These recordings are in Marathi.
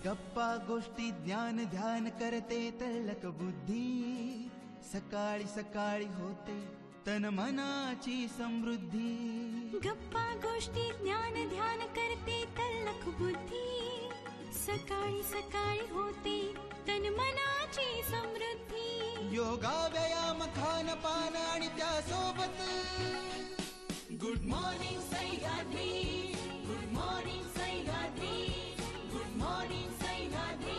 गप्पा गोष्टी ज्ञान ध्यान करते तल्लक बुद्धी, सकाळी सकाळी होते तन मनाची समृद्धी. गप्पा गोष्टी ज्ञान ध्यान करते तल्लख बुद्धी, सकाळी सकाळी होते तन मनाची समृद्धी. योगा व्यायाम खान पान आणि त्यासोबत good morning Sahyadri, good morning Sahyadri, good morning Sahyadri.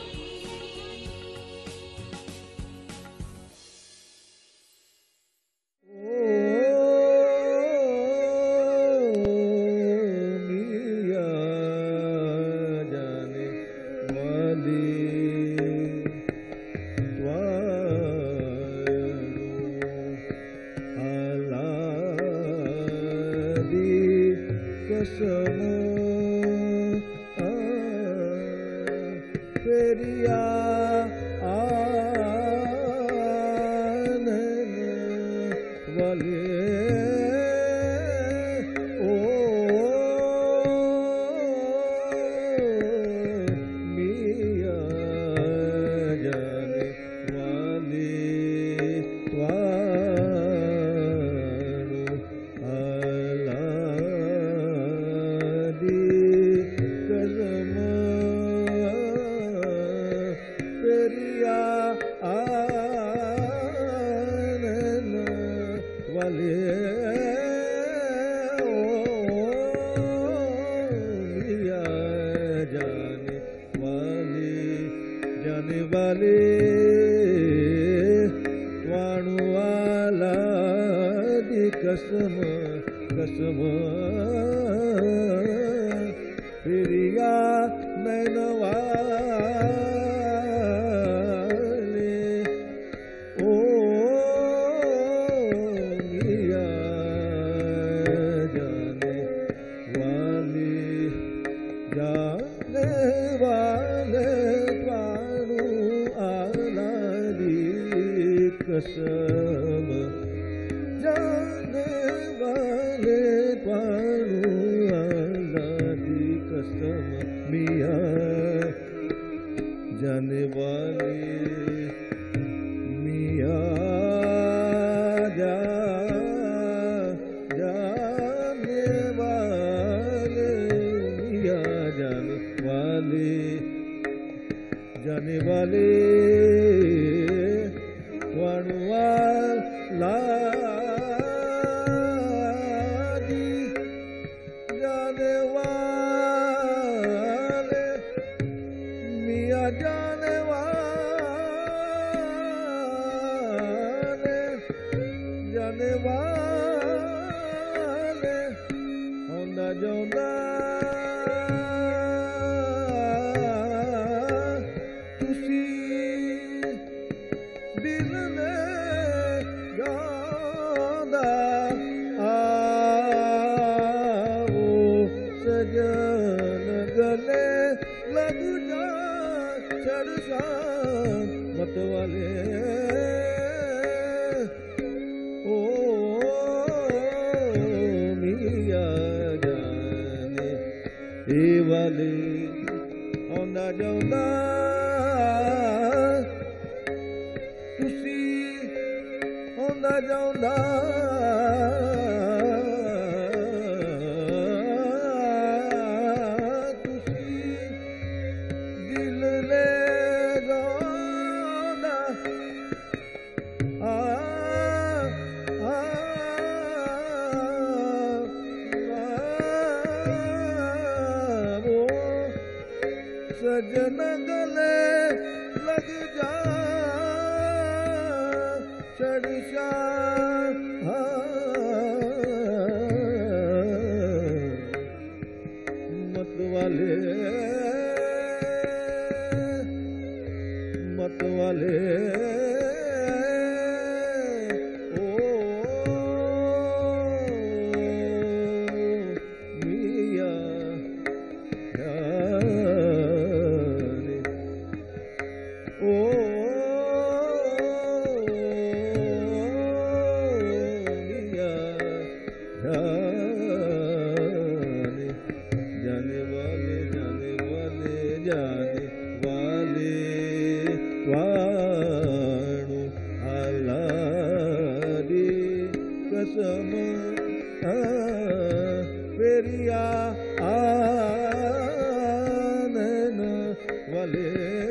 वाले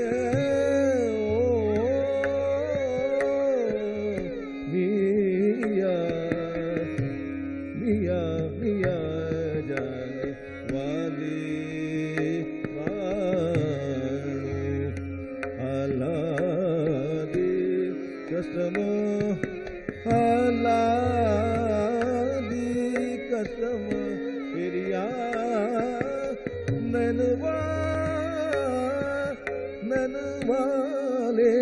मिया मिया मिया जाने वाले आलादी कस्टम आलादी कस्टम प्रिया ननवा ननवाले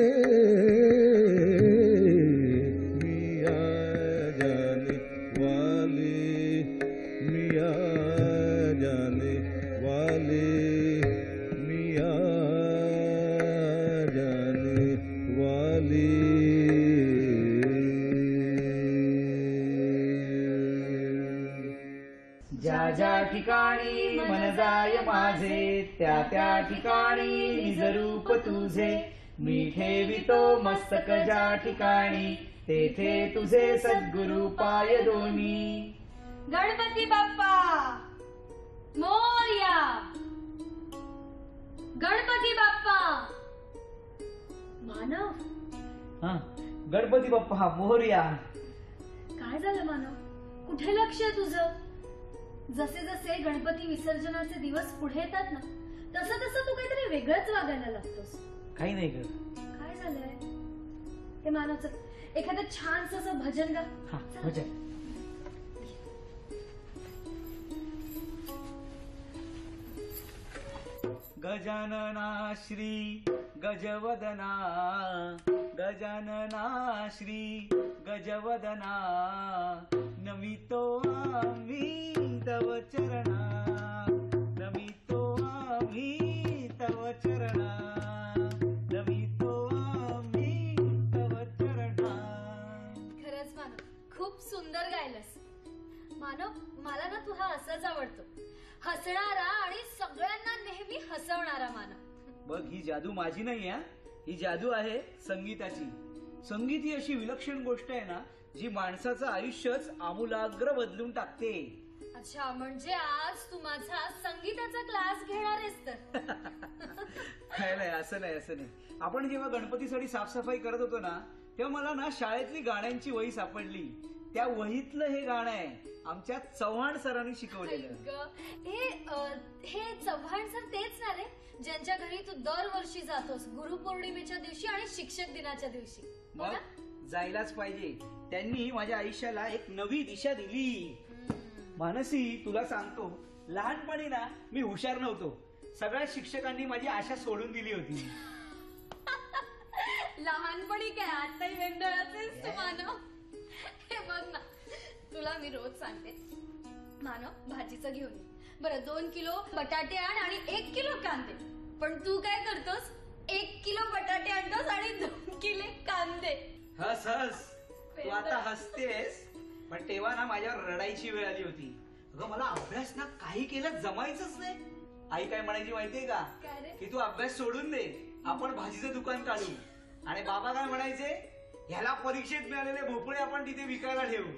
मिया जाने वाले मिया जाने वाले मिया जाने वाले ज्या ज्या ठिकाणी मन जाय माझे त्या त्या ठिकाणी निज रूप तुझे मी ठेवितो मस्तक ज्या ठिकाणी तेथे तुझे सद्गुरु पाय दोन्ही. गणपती बाप्पा मोरया. गणपती बाप्पा. मानव गणपती बाप्पा मोरया. काय झालं मानव? कुठे लक्ष आहे तुझं? जसे जसे गणपती विसर्जनाचे दिवस पुढे येतात ना तसं तसं तू काहीतरी वेगळंच वागायला लागतोस. काही नाही ग. काय झालंय? हे मानवचं एखादं छानस असं भजन गा. भजन. गजानना श्री गजवदना गजानना श्री गजवदना नमितो आम्ही तव चरणा नमितो आम्ही तव चरणा नमितो आम्ही तव चरणा. खरंच मानव खूप सुंदर गायलंस. मानव मला ना तू हा असाच आवडतो. हसणारा आणि सगळ्यांना नेहमी हसवणारा मानव. बघ ही जादू माझी नाही आहे. ही जादू आहे संगीताची. संगीत ही अशी विलक्षण गोष्ट आहे ना जी माणसाचं आयुष्यच आमूलाग्र बदलून टाकते. अच्छा म्हणजे आज तू माझा संगीताचा क्लास घेणार आहेस तर? नाही असं नाही असं नाही. आपण जेव्हा गणपतीसाठी साफसफाई करत होतो ना तेव्हा मला ना शाळेतली गाण्यांची वही सापडली. त्या वहीतलं हे गाणं आहे आमच्या चव्हाण सरांनी शिकवलेलं. हे चव्हाण सर तेच ना रे ज्यांच्या घरी तू दरवर्षी जातोस गुरुपौर्णिमेच्या दिवशी आणि शिक्षक दिनाच्या दिवशी? मग जायलाच पाहिजे. त्यांनी माझ्या आयुष्याला एक नवी दिशा दिली. मानसी तुला सांगतो लहानपणी ना मी हुशार नव्हतो. सगळ्या शिक्षकांनी माझी आशा सोडून दिली होती. लहानपणी काय आताही वेंदळाचेच तू मानव. हे बघ ना तुला मी रोज सांगते मानव भाजीचं घेऊन ये. बरं 2 किलो बटाटे आण आणि 1 किलो कांदे. पण तू काय करतोस 1 किलो बटाटे आणतोस आणि 2 किलो कांदे. हस हस तू आता हसतेस पण तेव्हा ना माझ्यावर रडायची वेळ आली होती. अगं मला अभ्यास ना काही केलं जमायचंच नाही. आई काय म्हणायची माहितीये का की तू अभ्यास सोडून दे आपण भाजीचं दुकान काढू. आणि बाबा काय म्हणायचे ह्याला परीक्षेत मिळालेले भोपळे आपण तिथे विकायला ठेवू.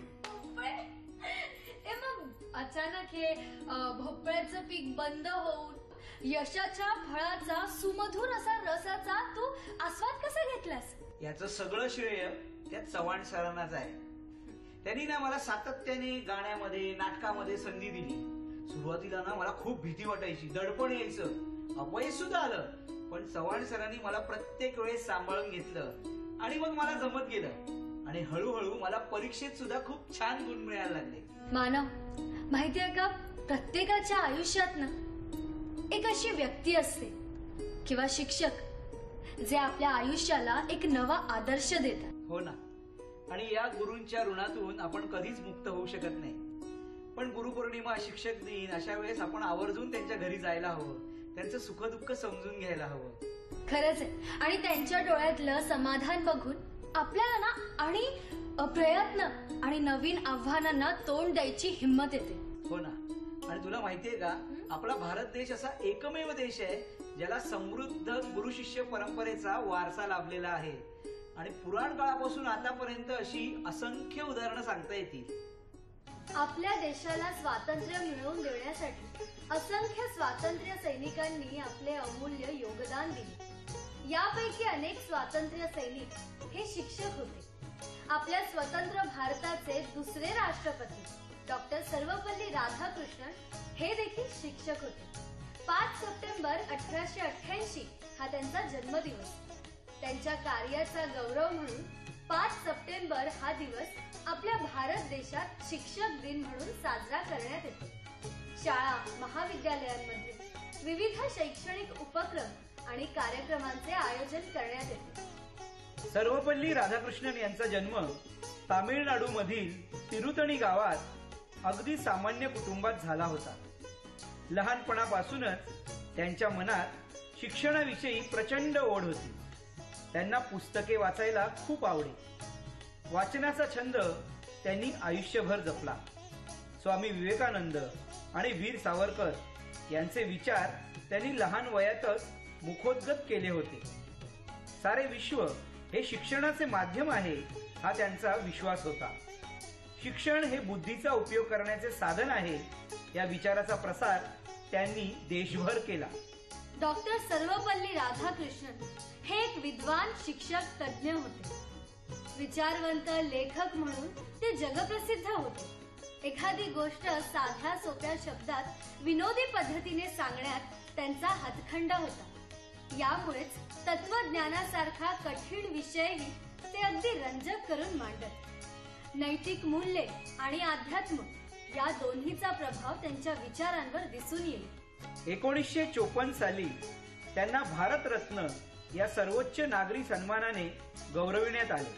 मग अचानक हे भोपळ्याचं पीक बंद होऊन यशाच्या फळाचा सुमधुर असा रसाचा तू आस्वाद कसा घेतलास? याचं सगळं श्रेय त्या चव्हाण सरांनाच आहे. त्यांनी ना मला सातत्याने गाण्यामध्ये नाटकामध्ये संधी दिली. सुरुवातीला ना मला खूप भीती वाटायची, दडपण यायचं, अपयश सुद्धा आलं. पण चव्हाण सरांनी मला प्रत्येक वेळेस सांभाळून घेतलं आणि मग मला जमत गेलं. आणि हळूहळू मला परीक्षेत सुद्धा खूप छान गुण मिळायला लागले. मानव माहितीये का प्रत्येकाच्या आयुष्यात ना एक अशी व्यक्ती असते किंवा शिक्षक जे आपल्या आयुष्याला एक नवा आदर्श देतात. हो ना. आणि या गुरूंच्या ऋणातून आपण कधीच मुक्त होऊ शकत नाही. पण गुरुपौर्णिमा शिक्षक दिन अशा वेळेस आपण आवर्जून त्यांच्या घरी जायला हवं. त्यांचं सुख दुःख समजून घ्यायला हवं. खरंच आहे. आणि त्यांच्या डोळ्यातलं समाधान बघून आपल्याला ना आणि प्रयत्न आणि नवीन आव्हानांना तोंड द्यायची हिंमत येते. हो ना. आणि तुला माहितीये का आपला भारत देश असा एकमेव देश आहे ज्याला समृद्ध गुरु शिष्य परंपरेचा वारसा लाभलेला आहे. आणि पुराण काळापासून आतापर्यंत अशी असंख्य उदाहरणं सांगता येतील. आपल्या देशाला स्वातंत्र्य मिळवून देण्यासाठी असंख्य स्वातंत्र्य सैनिकांनी आपले अमूल्य योगदान दिले. यापैकी अनेक स्वातंत्र्य सैनिक हे शिक्षक होते. आपल्या स्वतंत्र भारताचे दुसरे राष्ट्रपती डॉक्टर सर्वपल्ली राधाकृष्णन हे देखील शिक्षक होते. 5 सप्टेंबर 1888 हा त्यांचा जन्मदिवस. त्यांच्या कार्याचा गौरव म्हणून 5 सप्टेंबर हा दिवस आपल्या भारत देशात शिक्षक दिन म्हणून साजरा करण्यात येतो. शाळा महाविद्यालयांमध्ये विविध शैक्षणिक उपक्रम आणि कार्यक्रमांचे आयोजन करण्यात येते. सर्वपल्ली राधाकृष्णन यांचा जन्म तामिळनाडू मधील तिरुतणी गावात अगदी सामान्य कुटुंबात झाला होता. लहानपणापासूनच त्यांच्या मनात शिक्षणाविषयी प्रचंड ओढ होती. त्यांना पुस्तके वाचायला खूप आवडे. वाचनाचा छंद त्यांनी आयुष्यभर जपला. स्वामी विवेकानंद आणि वीर सावरकर यांचे विचार त्यांनी लहान वयातच मुखोद्गत केले होते. सारे विश्व हे शिक्षणाचे माध्यम आहे हा त्यांचा विश्वास होता. शिक्षण हे बुद्धीचा उपयोग करण्याचे साधन आहे या विचाराचा प्रसार त्यांनी देशभर केला. डॉक्टर सर्वपल्ली राधाकृष्णन हे एक विद्वान शिक्षक तज्ञ होते. विचारवंत लेखक म्हणून ते जगप्रसिद्ध होते. एखादी गोष्ट साध्या सोप्या शब्दात विनोदी पद्धतीने सांगण्यात त्यांचा हातखंडा होता. यामुळेच तत्वज्ञानासारखा कठीण विषयही ते अगदी रंजक करून मांडत. नैतिक मूल्ये आणि अध्यात्म या दोन्हीचा प्रभाव त्यांच्या विचारांवर दिसून येईल. 1954 साली त्यांना भारतरत्न या सर्वोच्च नागरी सन्मानाने गौरविण्यात आले.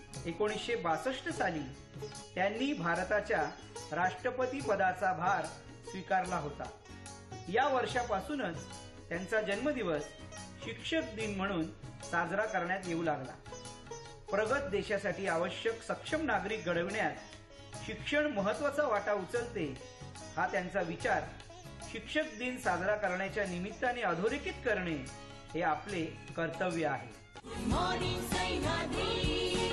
1962 साली त्यांनी भारताच्या राष्ट्रपती पदाचा भार स्वीकारला होता. या वर्षापासूनच त्यांचा जन्मदिवस शिक्षक दिन म्हणून साजरा करण्यात येऊ लागला. प्रगत देशासाठी आवश्यक सक्षम नागरिक घडविण्यात शिक्षण महत्वाचा वाटा उचलते हा त्यांचा विचार शिक्षक दिन साजरा करण्याच्या निमित्ताने अधोरेखित करणे हे आपले कर्तव्य आहे. मॉर्निंग सह्याद्री.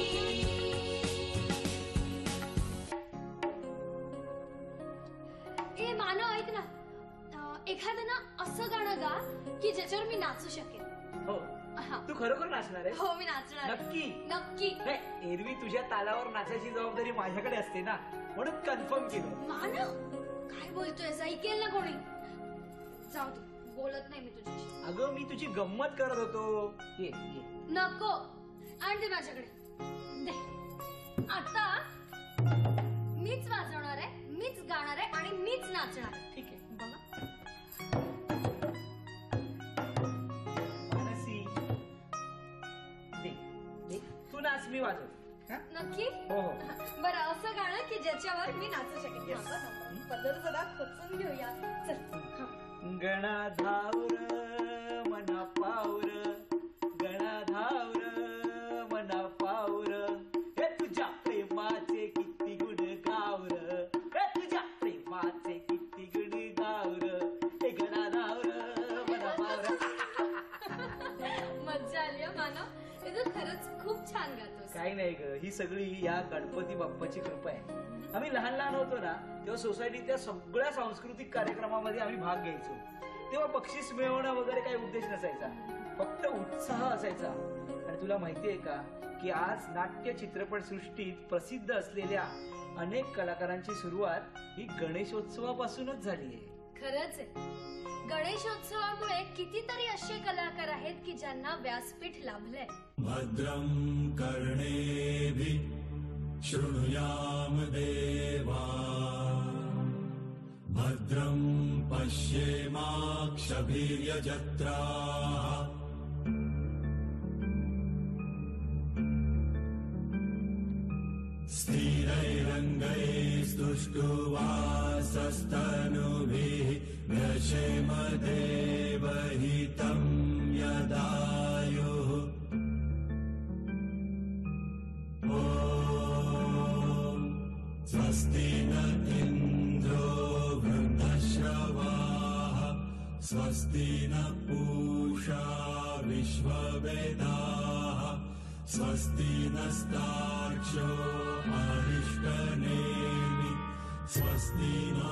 ए मानव, ऐक ना, एखादं ना असं गाणं गा की ज्याच्यावर मी नाचू शकेन. हो, हा. तू खरोखर नाचणार आहे? हो, मी नाचणार. नक्की? नक्की. नाही, एरवी तुझ्या तालावर नाचायची जबाबदारी माझ्याकडे असते ना, म्हणून कन्फर्म केलं. मानव, काय बोलतोय? ऐकेल ना कोणी? जाऊ दे, बोलत नाही मी तुझ्याशी. अगं, मी तुझी गंमत करत होतो. ये ये. नको, आण दे माझ्याकडे. दे. आता मीच वाजवणार आहे, मीच गाणार आहे आणि मीच नाचणार आहे. ठीक आहे. बघा. मानसी, दे, दे. तू नाच, मी वाजव. हा? नक्की? हो हो. बरं, असं गाणं की ज्याच्यावर मी नाचू शकेन. Yes. पदर जरा खोचून घेऊया. चल. हा. गणाधावर मना पावर, गणाधावर मना पावर, हे तुझ्या प्रेमाचे किती गुण गावर, हे तुझ्या प्रेमाचे किती गुण गावर, हे गणाधावर मना पावर. मज्जा आली हं, मानव. हे तू खरंच खूप छान गातोस. काही नाही ग, ही सगळी या गणपती बाप्पाची कृपा आहे. आम्ही लहान लहान होतो ना, तेव्हा सोसायटीच्या सगळ्या सांस्कृतिक कार्यक्रमामध्ये आम्ही भाग घ्यायचो. तेव्हा बक्षीस मिळवणं वगैरे काही उद्देश नसायचा, फक्त उत्साह असायचा. आणि तुला माहितीये का की आज नाट्य चित्रपट सृष्टीत प्रसिद्ध असलेल्या अनेक कलाकारांची सुरुवात ही गणेशोत्सवापासूनच झाली आहे. खरंच आहे. गणेशोत्सवामुळे कितीतरी असे कलाकार आहेत की ज्यांना व्यासपीठ लाभलंय. भद्रं कर्णेभिः शृणुयाम देवा, भद्रं पश्येमाक्षभिर्यजत्राः, स्थिरैरङ्गैस्तुष्टुवासस्तनुभिः व्यशेम देवहितं यदायुः. स्वस्ति न इन्द्रो वृद्धश्रवाः, स्वस्ति न पूषा विश्ववेदाः, स्वस्ति नस्तार्क्ष्यो अरिष्टनेमि, स्वस्ति नो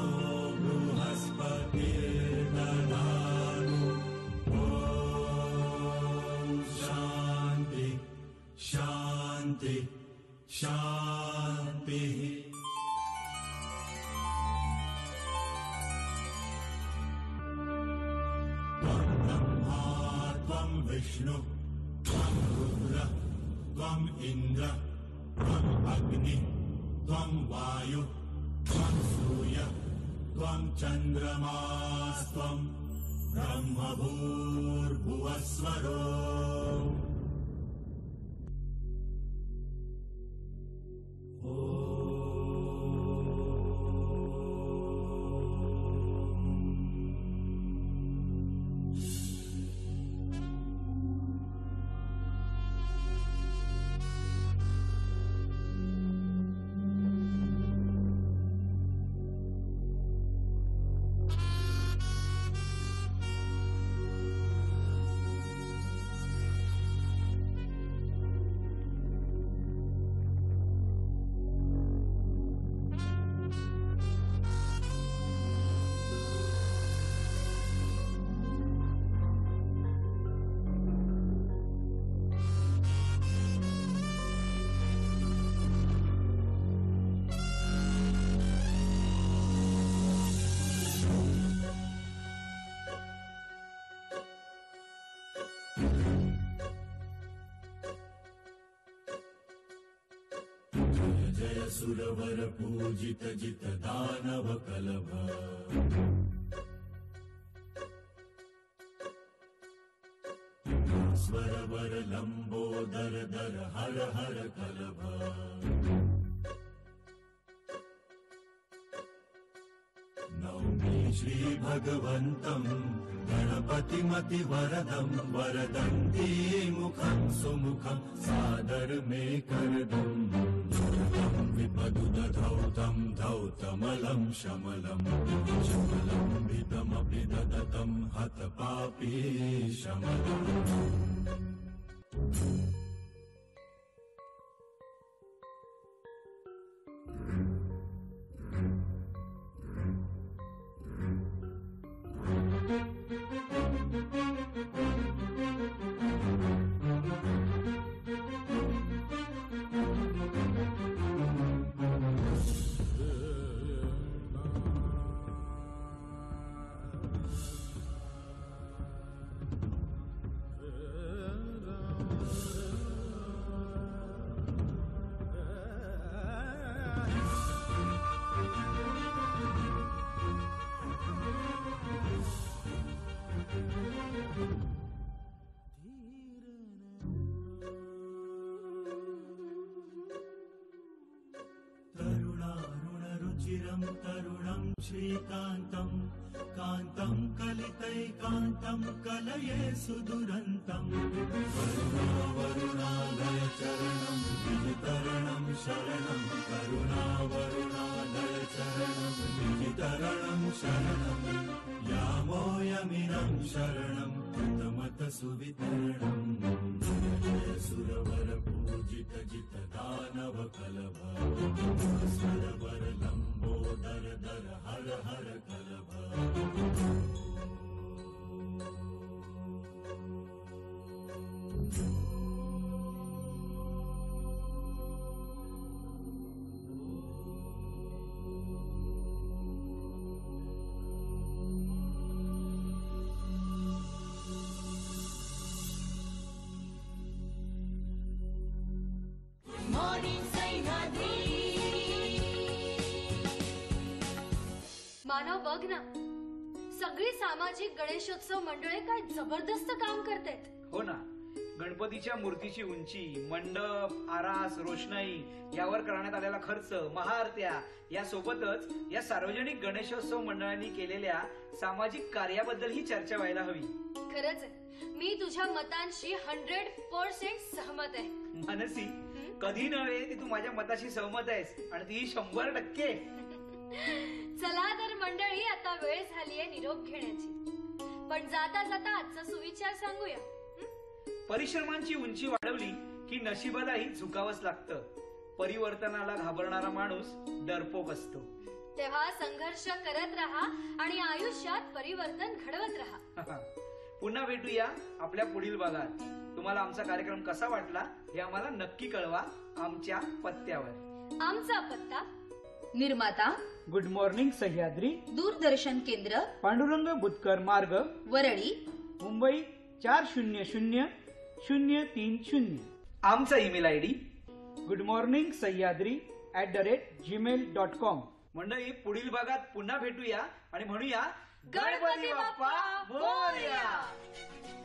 बृहस्पतिर्दधातु. ॐ शान्ति शान्तिः त्वं ब्रह्मा त्वं विष्णु त्वं रुद्र त्वं इन्द्र त्वं अग्नि त्वं वायु त्वं सूर्य त्वं चन्द्रमास्त्वं ब्रह्मभूर्भुवस्वरो जय सुरवर पूजित जित दानव कलभ स्वरवर लंबोदर दर हर हर कलभ नौमि श्री भगवन्तं गणपतिमति वरदं वरदन्ती मुखं सुमुखं सादर मे करदम् विपदुदधौतं धौतमलं शमलं शमलं भितमपि ददतं हतपापी शमलम् तरुणं श्रीकान्तं कान्तं कलितैकान्तं कलये सुदुरन्तं करुणावरुणालय चरणं विजितरणं शरणं करुणावरुणालय चरणं विजितरणं शरणं यामोयमिनं शरणं कृतमत सुवितरणं जय सुरवर पूजित जित दानव कलभ स्वरवर लंबोदर दर हर हर कलभ Morning सह्याद्री. मानव बघ ना, सगळी सामाजिक गणेशोत्सव मंडळे काय जबरदस्त काम करतायत. हो ना, गणपतीच्या मूर्तीची उंची, मंडप, आरास, रोषणाई यावर करण्यात आलेला खर्च, महाआरत्या यासोबतच या सार्वजनिक गणेशोत्सव मंडळांनी केलेल्या सामाजिक कार्याबद्दल ही चर्चा व्हायला हवी. खरंच आहे, मी तुझ्या मतांशी 100% सहमत आहे. मानसी, कधी नव्हे ती तू माझ्या मताशी सहमत आहेस आणि ती 100%. चला तर मंडळी, आता वेळ झालीये निरोप घेण्याची. पण जाता जाता आजचा सुविचार सांगूया. परिश्रमांची उंची वाढवली की नशिबालाही झुकावंच लागतं. परिवर्तनाला घाबरणारा माणूस डरपोक असतो. तेव्हा संघर्ष करत राहा आणि आयुष्यात परिवर्तन घडवत राहा. पुन्हा भेटूया आपल्या पुढील भागात. तुम्हाला आमचा कार्यक्रम कसा वाटला हे आम्हाला नक्की कळवा आमच्या पत्त्यावर. आमचा पत्ता निर्माता गुड मॉर्निंग सह्याद्री, दूरदर्शन केंद्र, पांडुरंग बुतकर मार्ग, वरळी, मुंबई 400030. आमचा ईमेल आयडी goodmorningsahyadri@gmail.com. मंडळी, पुढील भागात पुन्हा भेटूया आणि म्हणूया गणपती बाप्पा मोरया.